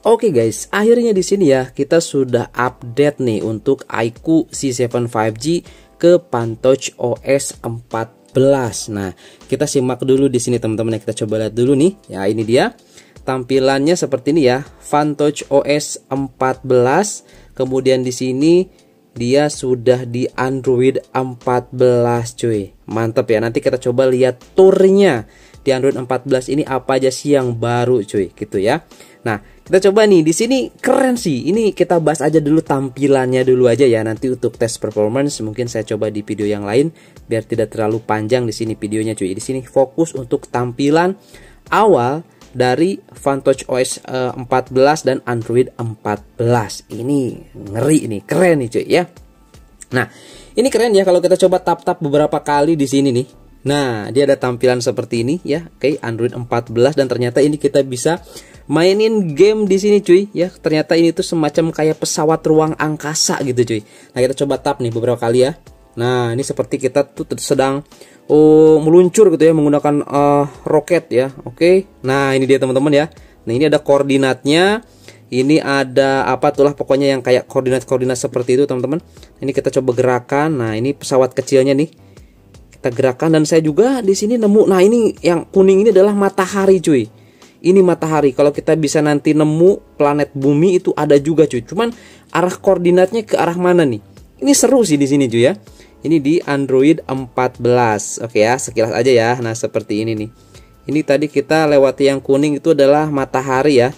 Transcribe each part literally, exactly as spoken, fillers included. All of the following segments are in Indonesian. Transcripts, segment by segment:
Oke guys, akhirnya di sini ya kita sudah update nih untuk i Q C tujuh lima G ke PanTouch O S empat belas. Nah, kita simak dulu di sini teman-teman ya, kita coba lihat dulu nih. Ya, ini dia. Tampilannya seperti ini ya, PanTouch O S empat belas. Kemudian di sini dia sudah di Android empat belas, cuy. Mantap ya. Nanti kita coba lihat turnya di Android empat belas ini apa aja sih yang baru, cuy, gitu ya. Nah, kita coba nih di sini keren sih. Ini kita bahas aja dulu tampilannya dulu aja ya. Nanti untuk tes performance mungkin saya coba di video yang lain biar tidak terlalu panjang di sini videonya, cuy. Di sini fokus untuk tampilan awal dari PanTouch O S uh, empat belas dan Android empat belas. Ini ngeri nih, keren nih, cuy ya. Nah, ini keren ya kalau kita coba tap-tap beberapa kali di sini nih. Nah, dia ada tampilan seperti ini ya. Oke, Android empat belas dan ternyata ini kita bisa mainin game di sini, cuy ya. Ternyata ini tuh semacam kayak pesawat ruang angkasa gitu, cuy. Nah, kita coba tap nih beberapa kali ya. Nah, ini seperti kita tuh sedang oh, meluncur gitu ya menggunakan uh, roket ya. Oke. Nah, ini dia teman-teman ya. Nah, ini ada koordinatnya. Ini ada apa tuh lah pokoknya yang kayak koordinat-koordinat seperti itu, teman-teman. Ini kita coba gerakan. Nah, ini pesawat kecilnya nih. Kita gerakan dan saya juga di sini nemu. Nah, ini yang kuning ini adalah matahari, cuy. Ini matahari. Kalau kita bisa nanti nemu planet bumi itu ada juga, cuy. Cuman arah koordinatnya ke arah mana nih? Ini seru sih di sini, cuy ya. Ini di Android empat belas. Oke ya, sekilas aja ya. Nah, seperti ini nih. Ini tadi kita lewati yang kuning itu adalah matahari ya.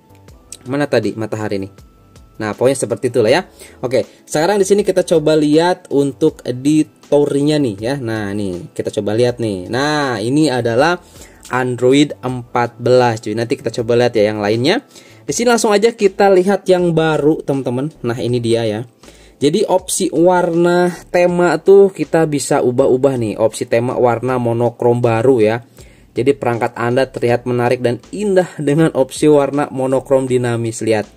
Mana tadi matahari nih? Nah, pokoknya seperti itulah ya. Oke, sekarang di sini kita coba lihat untuk di tournya nih ya. Nah, nih kita coba lihat nih. Nah, ini adalah Android empat belas, cuy. Nanti kita coba lihat ya yang lainnya. Di sini langsung aja kita lihat yang baru, teman-teman. Nah, ini dia ya. Jadi opsi warna tema tuh kita bisa ubah-ubah nih. Opsi tema warna monokrom baru ya. Jadi perangkat Anda terlihat menarik dan indah dengan opsi warna monokrom dinamis. Lihat.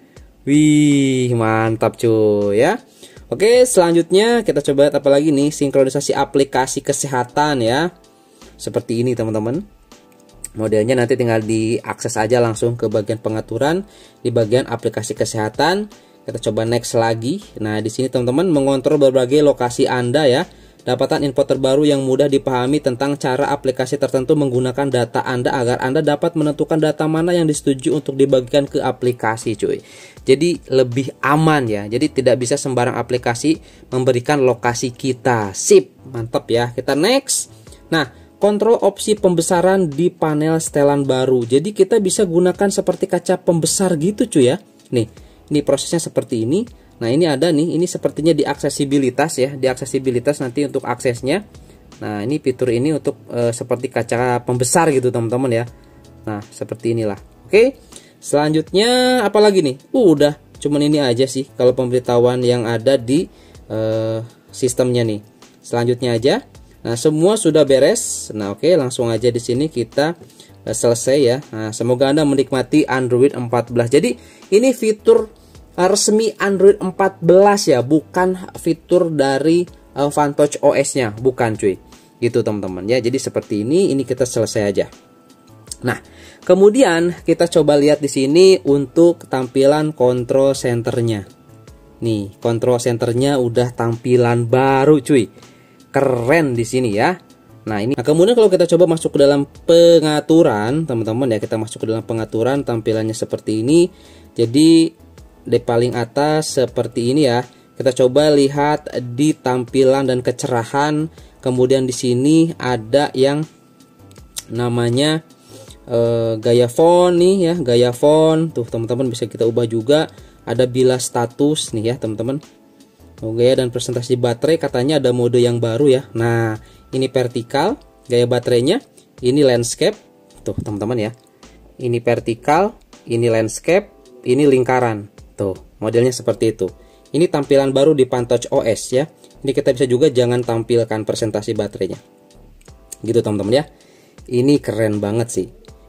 Wih, mantap cuy ya. Oke, selanjutnya kita coba lihat apa lagi nih, sinkronisasi aplikasi kesehatan ya. Seperti ini teman-teman. Modelnya nanti tinggal diakses aja langsung ke bagian pengaturan di bagian aplikasi kesehatan. Kita coba next lagi. Nah, di sini teman-teman mengontrol berbagai lokasi Anda ya. Dapatkan info terbaru yang mudah dipahami tentang cara aplikasi tertentu menggunakan data Anda agar Anda dapat menentukan data mana yang disetujui untuk dibagikan ke aplikasi, cuy. Jadi lebih aman ya. Jadi tidak bisa sembarang aplikasi memberikan lokasi kita. Sip, mantap ya. Kita next. Nah, kontrol opsi pembesaran di panel setelan baru. Jadi kita bisa gunakan seperti kaca pembesar gitu, cuy ya. Nih, ini prosesnya seperti ini. Nah, ini ada nih, ini sepertinya di aksesibilitas ya, di aksesibilitas nanti untuk aksesnya. Nah, ini fitur ini untuk e, seperti kaca pembesar gitu teman-teman ya. Nah, seperti inilah. Oke, selanjutnya apa lagi nih? Uh, udah, cuman ini aja sih kalau pemberitahuan yang ada di e, sistemnya nih. Selanjutnya aja. Nah, semua sudah beres. Nah, oke, langsung aja di sini kita e, selesai ya. Nah, semoga Anda menikmati Android empat belas. Jadi, ini fitur resmi Android empat belas ya, bukan fitur dari uh, PanTouch O S-nya, bukan cuy. Gitu teman-teman ya. Jadi seperti ini, ini kita selesai aja. Nah, kemudian kita coba lihat di sini untuk tampilan control centernya. Nih, control centernya udah tampilan baru cuy. Keren di sini ya. Nah, ini. Nah, kemudian kalau kita coba masuk ke dalam pengaturan, teman-teman ya, kita masuk ke dalam pengaturan, tampilannya seperti ini. Jadi di paling atas seperti ini ya. Kita coba lihat di tampilan dan kecerahan. Kemudian di sini ada yang namanya e, gaya font nih ya, gaya font. Tuh teman-teman bisa kita ubah juga. Ada bilas status nih ya teman-teman. Oh, gaya dan presentasi baterai katanya ada mode yang baru ya. Nah, ini vertikal gaya baterainya, ini landscape. Tuh teman-teman ya. Ini vertikal, ini landscape, ini lingkaran. Tuh, modelnya seperti itu. Ini tampilan baru di PanTouch O S ya. Ini kita bisa juga jangan tampilkan presentasi baterainya. Gitu teman-teman ya. Ini keren banget sih.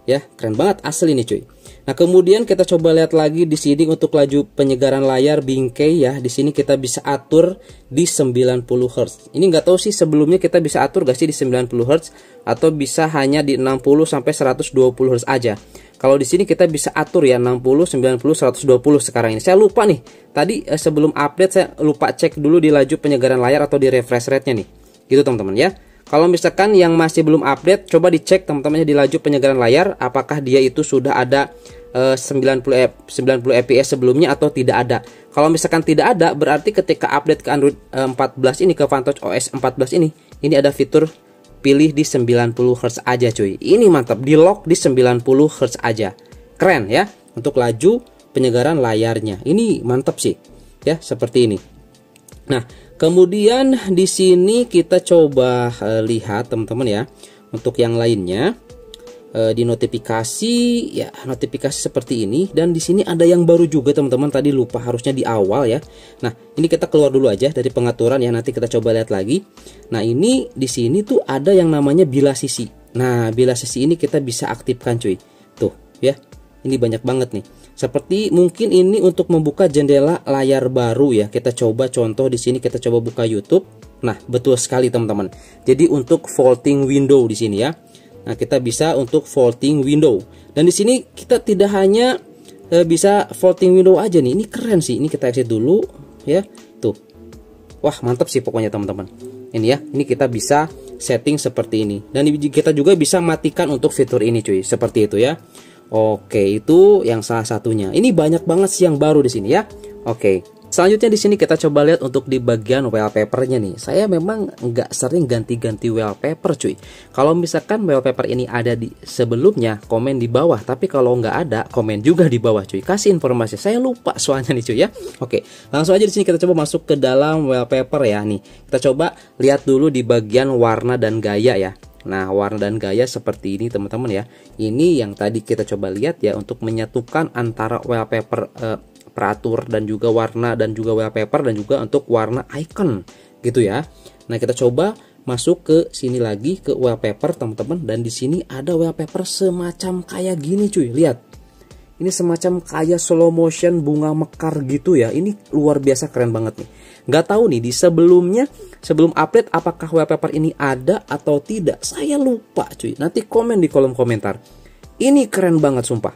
Ya, keren banget asli nih cuy. Nah, kemudian kita coba lihat lagi di sini untuk laju penyegaran layar bingkai ya. Di sini kita bisa atur di sembilan puluh hertz. Ini nggak tahu sih sebelumnya kita bisa atur gak sih di sembilan puluh hertz atau bisa hanya di enam puluh sampai seratus dua puluh hertz aja. Kalau di sini kita bisa atur ya enam puluh, sembilan puluh, seratus dua puluh sekarang ini. Saya lupa nih. Tadi eh, sebelum update saya lupa cek dulu di laju penyegaran layar atau di refresh rate-nya nih. Gitu teman-teman ya. Kalau misalkan yang masih belum update, coba dicek teman-teman di laju penyegaran layar apakah dia itu sudah ada eh, sembilan puluh F P S sebelumnya atau tidak ada. Kalau misalkan tidak ada, berarti ketika update ke Android eh, empat belas ini, ke PanTouch O S empat belas ini, ini ada fitur pilih di sembilan puluh hertz aja cuy. Ini mantap, di lock di sembilan puluh hertz aja. Keren ya untuk laju penyegaran layarnya. Ini mantap sih. Ya, seperti ini. Nah, kemudian di sini kita coba uh, lihat teman-teman ya. Untuk yang lainnya uh, di notifikasi ya, notifikasi seperti ini, dan di sini ada yang baru juga teman-teman, tadi lupa harusnya di awal ya. Nah, ini kita keluar dulu aja dari pengaturan ya, nanti kita coba lihat lagi. Nah, ini di sini tuh ada yang namanya bila sisi. Nah, bila sisi ini kita bisa aktifkan cuy. Tuh ya. Ini banyak banget nih. Seperti mungkin ini untuk membuka jendela layar baru ya. Kita coba contoh di sini, kita coba buka YouTube. Nah, betul sekali teman-teman. Jadi untuk folding window di sini ya. Nah, kita bisa untuk folding window. Dan di sini kita tidak hanya e, bisa folding window aja nih. Ini keren sih. Ini kita exit dulu ya. Tuh. Wah, mantap sih pokoknya teman-teman. Ini ya. Ini kita bisa setting seperti ini. Dan kita juga bisa matikan untuk fitur ini cuy. Seperti itu ya. Oke, itu yang salah satunya. Ini banyak banget sih yang baru di sini ya. Oke. Selanjutnya di sini kita coba lihat untuk di bagian wallpapernya nih. Saya memang nggak sering ganti-ganti wallpaper cuy. Kalau misalkan wallpaper ini ada di sebelumnya, komen di bawah. Tapi kalau nggak ada, komen juga di bawah cuy. Kasih informasi. Saya lupa soalnya nih cuy ya. Oke, langsung aja di sini kita coba masuk ke dalam wallpaper ya nih. Kita coba lihat dulu di bagian warna dan gaya ya. Nah, warna dan gaya seperti ini teman-teman ya. Ini yang tadi kita coba lihat ya, untuk menyatukan antara wallpaper eh, peratur dan juga warna dan juga wallpaper dan juga untuk warna icon gitu ya. Nah, kita coba masuk ke sini lagi ke wallpaper teman-teman, dan di sini ada wallpaper semacam kayak gini cuy. Lihat. Ini semacam kayak slow motion bunga mekar gitu ya. Ini luar biasa keren banget nih. Nggak tahu nih di sebelumnya, sebelum update apakah wallpaper ini ada atau tidak. Saya lupa cuy. Nanti komen di kolom komentar. Ini keren banget sumpah.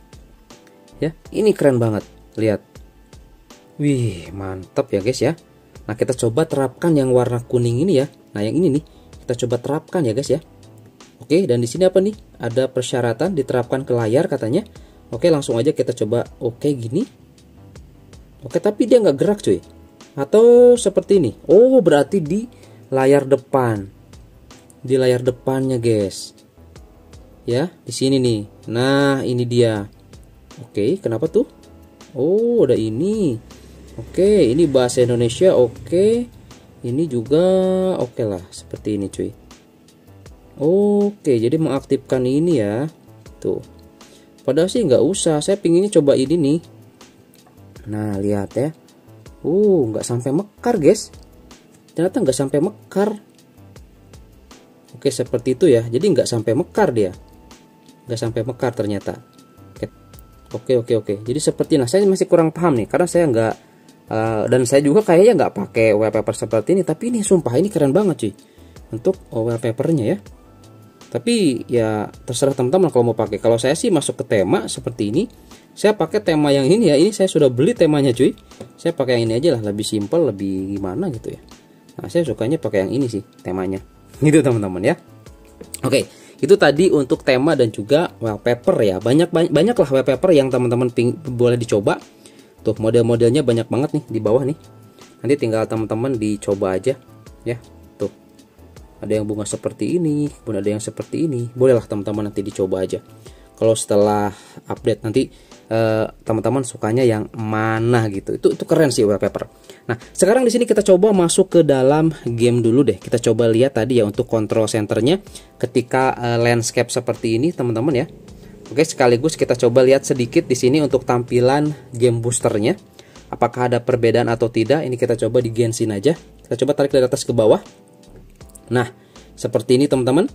Ya, ini keren banget. Lihat. Wih, mantap ya guys ya. Nah, kita coba terapkan yang warna kuning ini ya. Nah, yang ini nih kita coba terapkan ya guys ya. Oke, dan di sini apa nih? Ada persyaratan diterapkan ke layar katanya. Oke, langsung aja kita coba oke gini. Oke, tapi dia nggak gerak cuy. Atau seperti ini. Oh, berarti di layar depan. Di layar depannya guys. Ya, di sini nih. Nah, ini dia. Oke, kenapa tuh? Oh, udah ini. Oke, ini bahasa Indonesia. Oke. Ini juga oke lah, seperti ini cuy. Oke, jadi mengaktifkan ini ya. Tuh. Padahal sih nggak usah, saya pinginnya coba ini nih. Nah, lihat ya. Uh, nggak sampai mekar guys. Ternyata nggak sampai mekar. Oke, seperti itu ya. Jadi nggak sampai mekar dia. Nggak sampai mekar ternyata. Oke, oke, oke. Jadi seperti, nah saya masih kurang paham nih. Karena saya nggak, uh, dan saya juga kayaknya nggak pakai wallpaper seperti ini. Tapi ini sumpah, ini keren banget cuy. Untuk wallpapernya ya. Tapi ya terserah teman-teman kalau mau pakai. Kalau saya sih masuk ke tema seperti ini. Saya pakai tema yang ini ya. Ini saya sudah beli temanya cuy. Saya pakai yang ini aja lah, lebih simpel, lebih gimana gitu ya. Nah, saya sukanya pakai yang ini sih temanya. Gitu teman-teman ya. Oke, itu tadi untuk tema dan juga wallpaper ya. Banyak banyak, banyak lah wallpaper yang teman-teman boleh dicoba. Tuh model-modelnya banyak banget nih di bawah nih. Nanti tinggal teman-teman dicoba aja ya. Ada yang bunga seperti ini, pun ada yang seperti ini. Bolehlah teman-teman nanti dicoba aja. Kalau setelah update nanti teman-teman uh, sukanya yang mana gitu. Itu itu keren sih wallpaper. Nah, sekarang di sini kita coba masuk ke dalam game dulu deh. Kita coba lihat tadi ya untuk control centernya ketika uh, landscape seperti ini, teman-teman ya. Oke, sekaligus kita coba lihat sedikit di sini untuk tampilan game boosternya. Apakah ada perbedaan atau tidak? Ini kita coba di Genshin aja. Kita coba tarik dari atas ke bawah. Nah, seperti ini teman-teman.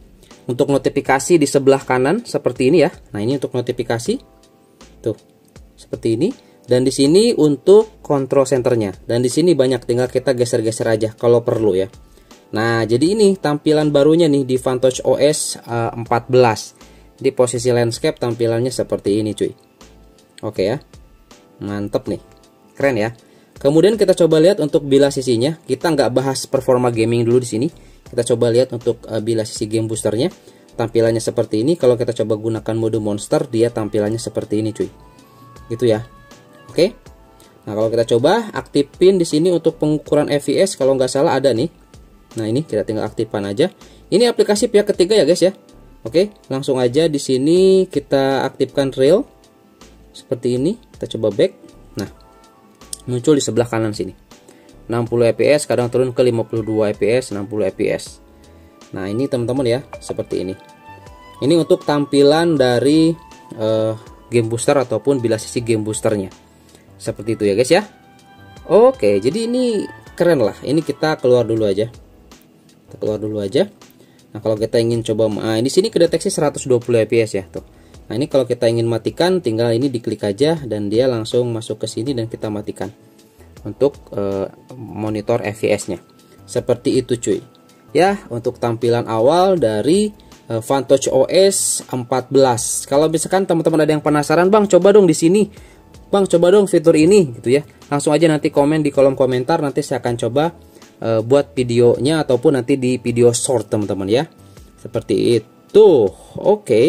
Untuk notifikasi di sebelah kanan seperti ini ya. Nah, ini untuk notifikasi. Tuh. Seperti ini. Dan di sini untuk control centernya. Dan di sini banyak, tinggal kita geser-geser aja kalau perlu ya. Nah, jadi ini tampilan barunya nih di Vantage O S uh, empat belas. Di posisi landscape tampilannya seperti ini cuy. Oke ya. Mantep nih. Keren ya. Kemudian kita coba lihat untuk bilah sisinya. Kita nggak bahas performa gaming dulu di sini. Kita coba lihat untuk uh, bilah sisi game boosternya. Tampilannya seperti ini. Kalau kita coba gunakan mode monster, dia tampilannya seperti ini cuy. Gitu ya. Oke. Nah, kalau kita coba aktifin di sini untuk pengukuran F P S, kalau nggak salah ada nih. Nah, ini kita tinggal aktifkan aja. Ini aplikasi pihak ketiga ya guys ya. Oke, langsung aja di sini kita aktifkan rail. Seperti ini. Kita coba back. Nah, muncul di sebelah kanan sini. enam puluh F P S, kadang turun ke lima puluh dua F P S, enam puluh F P S. Nah, ini teman-teman ya, seperti ini. Ini untuk tampilan dari uh, game booster ataupun bilah sisi game boosternya. Seperti itu ya guys ya. Oke, jadi ini keren lah. Ini kita keluar dulu aja. Kita keluar dulu aja. Nah, kalau kita ingin coba, nah, di sini kedeteksi seratus dua puluh F P S ya, tuh. Nah, ini kalau kita ingin matikan, tinggal ini diklik aja dan dia langsung masuk ke sini dan kita matikan untuk uh, monitor F P S-nya. Seperti itu cuy. Ya, untuk tampilan awal dari uh, Vantage O S empat belas. Kalau misalkan teman-teman ada yang penasaran, Bang, coba dong di sini. Bang, coba dong fitur ini gitu ya. Langsung aja nanti komen di kolom komentar, nanti saya akan coba Uh, buat videonya ataupun nanti di video short teman-teman ya. Seperti itu. Oke. Okay.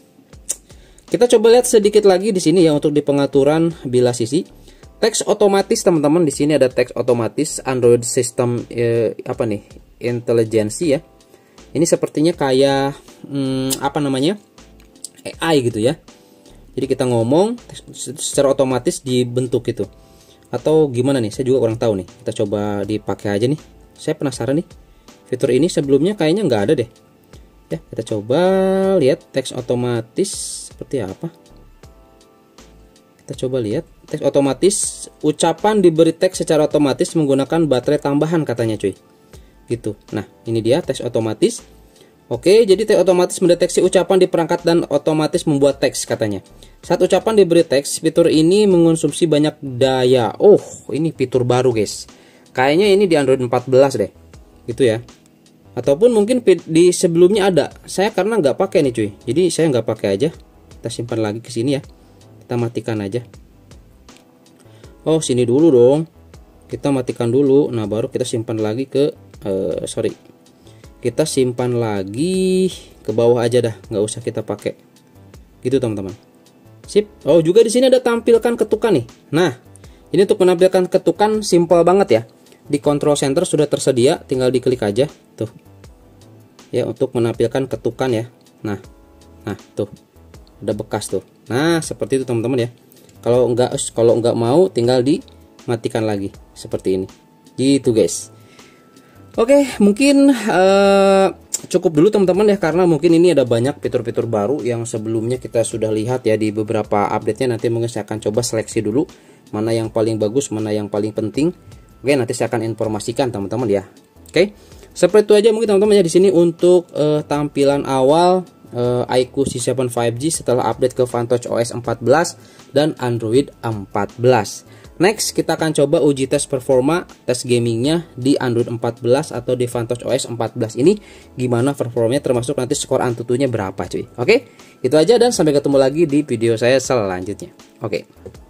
Kita coba lihat sedikit lagi di sini ya untuk di pengaturan bilah sisi. Teks otomatis teman-teman, di sini ada teks otomatis Android System eh, apa nih? Intelligence ya. Ini sepertinya kayak hmm, apa namanya? A I gitu ya. Jadi kita ngomong secara otomatis dibentuk gitu. Atau gimana nih, saya juga kurang tahu nih. Kita coba dipakai aja nih. Saya penasaran nih. Fitur ini sebelumnya kayaknya nggak ada deh. Ya, kita coba lihat teks otomatis seperti apa. Kita coba lihat teks otomatis. Ucapan diberi teks secara otomatis menggunakan baterai tambahan katanya cuy. Gitu. Nah, ini dia teks otomatis. Oke, jadi teks otomatis mendeteksi ucapan di perangkat dan otomatis membuat teks katanya. Saat ucapan diberi teks, fitur ini mengonsumsi banyak daya. Oh, ini fitur baru guys. Kayaknya ini di Android empat belas deh. Gitu ya. Ataupun mungkin di sebelumnya ada. Saya karena nggak pakai nih cuy. Jadi saya nggak pakai aja. Kita simpan lagi ke sini ya. Kita matikan aja. Oh, sini dulu dong. Kita matikan dulu. Nah, baru kita simpan lagi ke uh, sorry. Kita simpan lagi ke bawah aja dah, nggak usah kita pakai. Gitu teman-teman. Sip. Oh, juga di sini ada tampilkan ketukan nih. Nah, ini untuk menampilkan ketukan simple banget ya. Di control center sudah tersedia, tinggal diklik aja tuh. Ya, untuk menampilkan ketukan ya. Nah. Nah, tuh. Ada bekas tuh. Nah, seperti itu teman-teman ya. Kalau enggak kalau enggak mau tinggal dimatikan lagi seperti ini. Gitu guys. Oke, mungkin uh, cukup dulu teman-teman ya, karena mungkin ini ada banyak fitur-fitur baru yang sebelumnya kita sudah lihat ya di beberapa update-nya. Nanti mungkin saya akan coba seleksi dulu mana yang paling bagus, mana yang paling penting. Oke, nanti saya akan informasikan teman-teman ya. Oke, seperti itu aja mungkin teman-teman ya di sini untuk uh, tampilan awal uh, iQOO C tujuh lima G setelah update ke Vantage O S empat belas dan Android empat belas. Next, kita akan coba uji tes performa, tes gamingnya di Android empat belas atau di Vantage O S empat belas ini. Gimana performanya, termasuk nanti skor Antutunya berapa cuy. Oke, itu aja dan sampai ketemu lagi di video saya selanjutnya. Oke.